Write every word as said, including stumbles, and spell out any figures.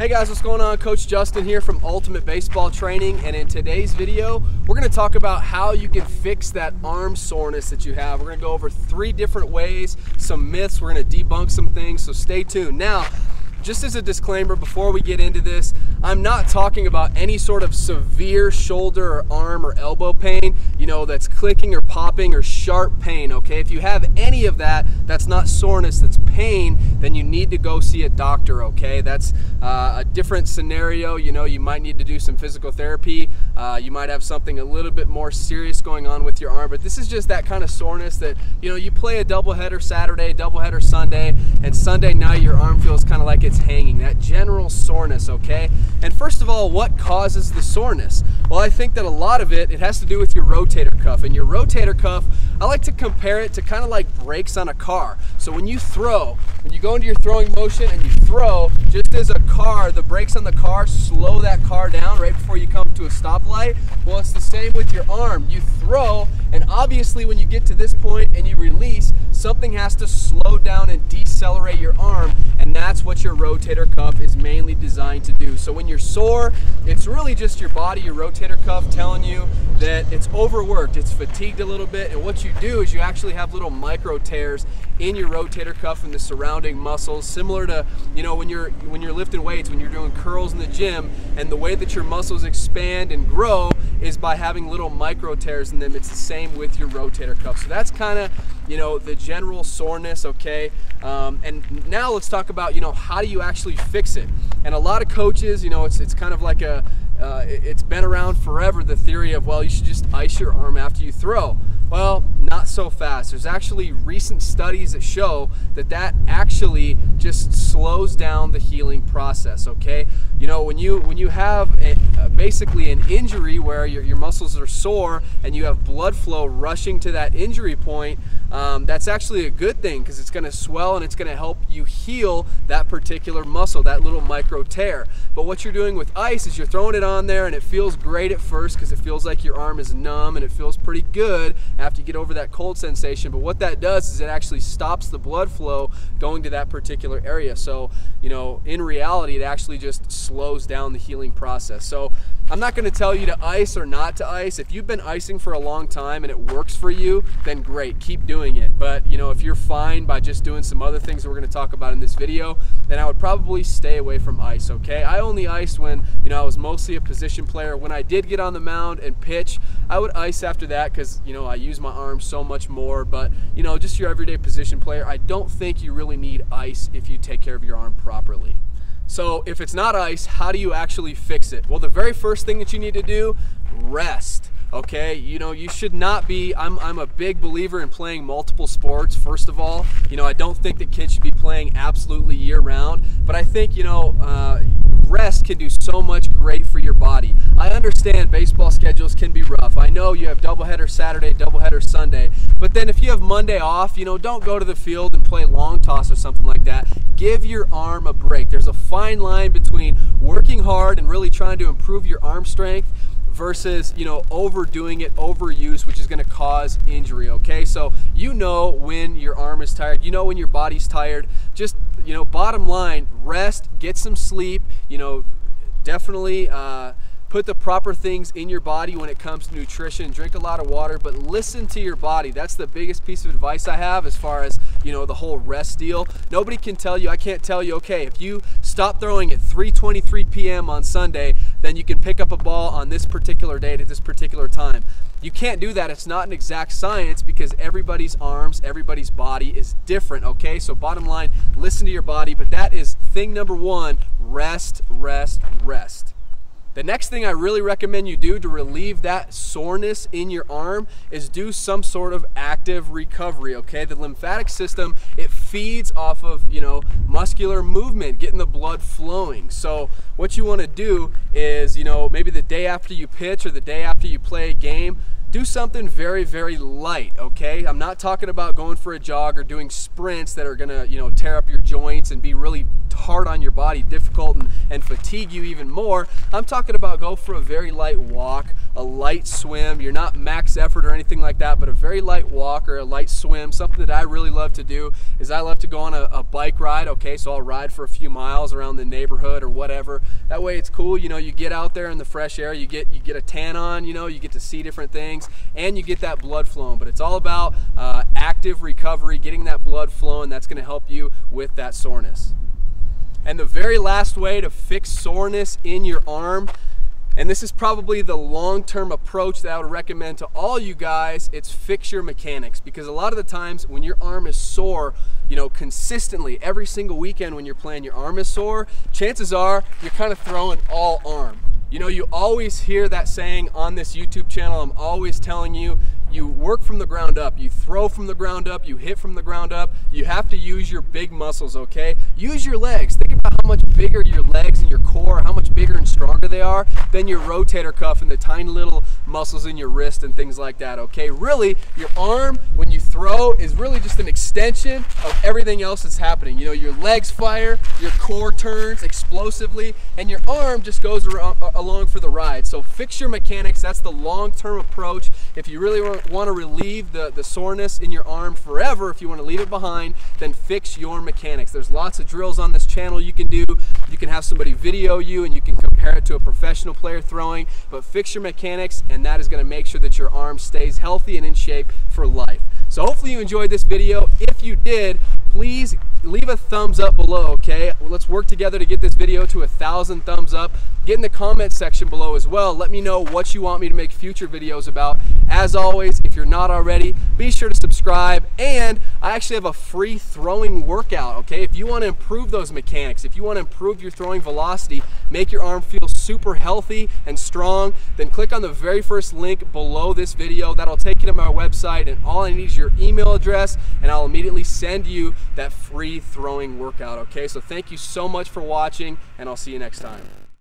Hey guys, what's going on? Coach Justin here from Ultimate Baseball Training, and in today's video we're going to talk about how you can fix that arm soreness that you have. We're going to go over three different ways, some myths, we're going to debunk some things, so stay tuned. Now, just as a disclaimer before we get into this, I'm not talking about any sort of severe shoulder or arm or elbow pain, you know, that's clicking or popping or sharp pain, okay? If you have any of that, that's not soreness, that's pain, then you need to go see a doctor, okay? That's uh, a different scenario. You know, you might need to do some physical therapy. Uh, you might have something a little bit more serious going on with your arm, but this is just that kind of soreness that, you know, you play a doubleheader Saturday, doubleheader Sunday, and Sunday night your arm feels kind of like it's hanging, that general soreness, okay? And first of all, what causes the soreness? Well, I think that a lot of it, it has to do with your rotator cuff. And your rotator cuff, I like to compare it to kind of like brakes on a car. So when you throw, when you go into your throwing motion and you throw, just as a car, the brakes on the car slow that car down right before you come to a stoplight. Well, it's the same with your arm. You throw, and obviously when you get to this point and you release, something has to slow down and decelerate your arm, and that's what your rotator cuff is mainly designed to do. So when you're sore, it's really just your body, your rotator cuff telling you that it's overworked, it's fatigued a little bit, and what you do is you actually have little micro tears in your rotator cuff and the surrounding muscles, similar to, you know, when you're when you're lifting weights, when you're doing curls in the gym, and the way that your muscles expand and grow is by having little micro tears in them. It's the same with your rotator cuff. So that's kind of, you know, the general soreness, okay? Um, and now let's talk about, you know, how do you actually fix it? And a lot of coaches, you know, it's it's kind of like a Uh, it's been around forever, the theory of, well, you should just ice your arm after you throw. Well, not so fast. There's actually recent studies that show that that actually just slows down the healing process, okay? You know, when you when you have a, uh, basically an injury where your, your muscles are sore and you have blood flow rushing to that injury point, um, that's actually a good thing because it's going to swell and it's going to help you heal that particular muscle, that little micro tear. But what you're doing with ice is you're throwing it on there and it feels great at first because it feels like your arm is numb and it feels pretty good after you get over that cold sensation. But what that does is it actually stops the blood flow going to that particular area. So, you know, in reality, it actually just slows down the healing process. So I'm not going to tell you to ice or not to ice. If you've been icing for a long time and it works for you, then great, keep doing it. But, you know, if you're fine by just doing some other things that we're going to talk about in this video, then I would probably stay away from ice, okay? I only iced when, you know, I was mostly a position player. When I did get on the mound and pitch, I would ice after that because, you know, I use my arm so much more. But, you know, just your everyday position player, I don't think you really need ice if you take care of your arm properly. So if it's not ice, how do you actually fix it? Well, the very first thing that you need to do, rest. Okay, you know, you should not be, I'm, I'm a big believer in playing multiple sports, first of all. You know, I don't think that kids should be playing absolutely year-round, but I think, you know, uh, rest can do so much great for your body. I understand baseball schedules can be rough. I know you have doubleheader Saturday, doubleheader Sunday, but then if you have Monday off, you know, don't go to the field and play long toss or something like that. Give your arm a break. There's a fine line between working hard and really trying to improve your arm strength versus, you know, overdoing it, overuse, which is going to cause injury, okay? So you know when your arm is tired, you know when your body's tired. Just, you know, bottom line, rest, get some sleep, you know, definitely uh, put the proper things in your body when it comes to nutrition. Drink a lot of water, but listen to your body. That's the biggest piece of advice I have as far as, you know, the whole rest deal. Nobody can tell you, I can't tell you, okay, if you stop throwing at three twenty-three p m on Sunday, then you can pick up a ball on this particular date at this particular time. You can't do that. It's not an exact science because everybody's arms, everybody's body is different, okay? So bottom line, listen to your body, but that is thing number one, rest, rest, rest. The next thing I really recommend you do to relieve that soreness in your arm is do some sort of active recovery, okay? The lymphatic system, it feeds off of, you know, muscular movement, getting the blood flowing. So what you want to do is, you know, maybe the day after you pitch or the day after you play a game, do something very, very light, okay? I'm not talking about going for a jog or doing sprints that are gonna, you know, tear up your joints and be really hard on your body, difficult, and, and fatigue you even more. I'm talking about go for a very light walk, a light swim. You're not max effort or anything like that, but a very light walk or a light swim. Something that I really love to do is I love to go on a, a bike ride. Okay, so I'll ride for a few miles around the neighborhood or whatever. That way it's cool. You know, you get out there in the fresh air, you get you get a tan on, you know, you get to see different things, and you get that blood flowing. But it's all about uh, active recovery, getting that blood flowing. That's going to help you with that soreness. And the very last way to fix soreness in your arm, and this is probably the long-term approach that I would recommend to all you guys, it's fix your mechanics. Because a lot of the times when your arm is sore, you know, consistently, every single weekend when you're playing, your arm is sore, chances are you're kind of throwing all arm. You know, you always hear that saying on this YouTube channel. I'm always telling you, you work from the ground up, you throw from the ground up, you hit from the ground up. You have to use your big muscles, okay? Use your legs. Think about how much bigger your legs and your core, how much bigger and stronger they are than your rotator cuff and the tiny little muscles in your wrist and things like that, okay? Really, your arm, when you throw, is really just an extension of everything else that's happening. You know, your legs fire, your core turns explosively, and your arm just goes around, along for the ride. So fix your mechanics. That's the long-term approach. If you really want to relieve the, the soreness in your arm forever, if you want to leave it behind, then fix your mechanics. There's lots of drills on this channel you can do. You can have somebody video you and you can compare it to a professional player throwing, but fix your mechanics, and that is going to make sure that your arm stays healthy and in shape for life. So hopefully you enjoyed this video. If you did, please leave a thumbs up below, okay? Let's work together to get this video to a thousand thumbs up. Get in the comments section below as well. Let me know what you want me to make future videos about. As always, if you're not already, be sure to subscribe. And I actually have a free throwing workout, okay? If you want to improve those mechanics, if you want to improve your throwing velocity, make your arm feel super healthy and strong, then click on the very first link below this video. That'll take you to my website, and all I need is your email address, and I'll immediately send you that free throwing workout, okay? So thank you so much for watching, and I'll see you next time.